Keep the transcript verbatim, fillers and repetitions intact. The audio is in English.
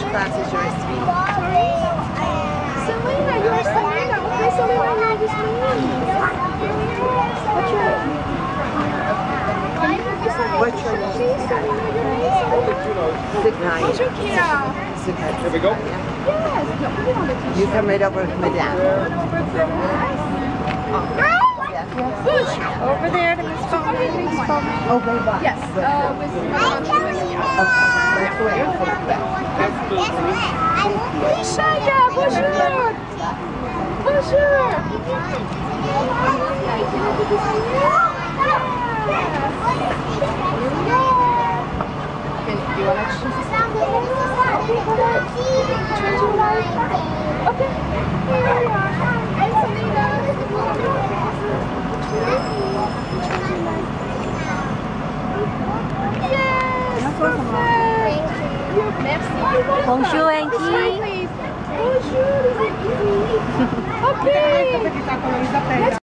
class is yours, sweetie? Selena, you're Selena. Okay, Selena, you're this What's your name? What's your name? Signia. Signia. Here we go. Yes. You come right over with Madame. Push. Over there to Miss Bowman. Miss Bowman. Oh, very well. Yes. Uh, with Madame. Ishaya, bonjour. Bonjour. Okay, do you want to choose something? Okay, hold on. Choose your life. Okay, here we are. And Selena. Yes, perfect. Merci. Bonjour, Angie. Bonjour. Okay.